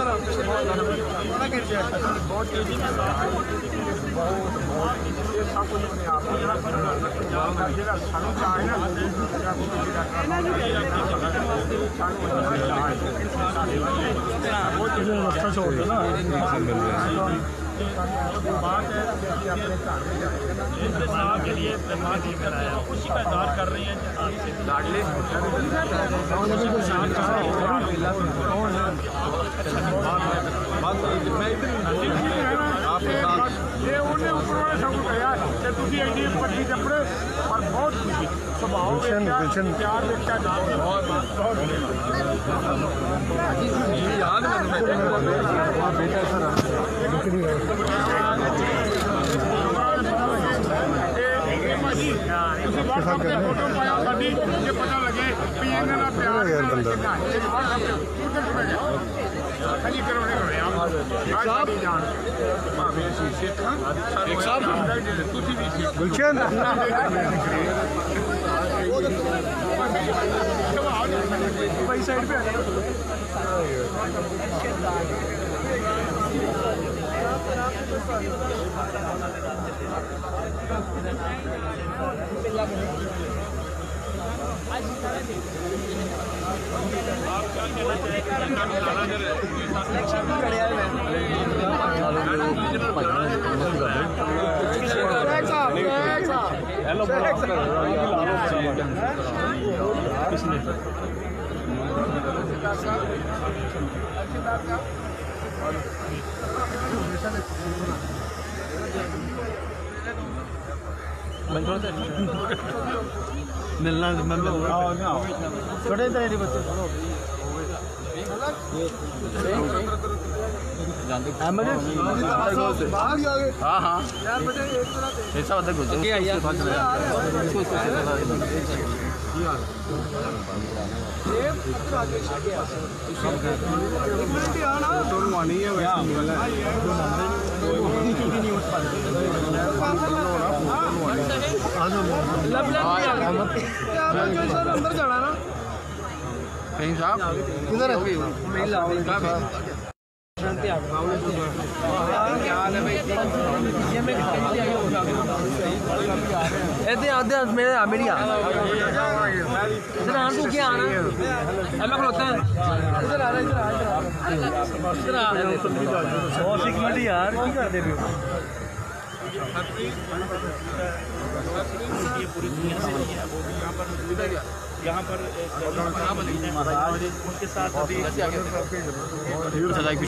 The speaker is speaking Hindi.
बहुत तेजी में सब कुछ अपने आप सानू चाहे ना बात है अपने घर के लिए मेहमान लेकर आया उसी का इंतजार कर रही हैं ये उन्हें ऊपर वाले सब कहा कि तुम एडी पट्टी चपड़े और बहुत खुशी स्वभाव प्यार देखता बेटा सर फोटो पाया साड़ी ये पता लगे प्यार गुलशन भाई साइड पे मिलना छोटे तरह बच्चे हाँ हाँ ऐसा बता कुछ अंदर जाना ना कहीं साहब किधर मेरे मेरी इधर तू क्या आना हेलो खलोते हैं इधर आ रहा इधर आ बहुत सिक्योरिटी यार की कर दे पूरी दुनिया से यहाँ पर उनके साथ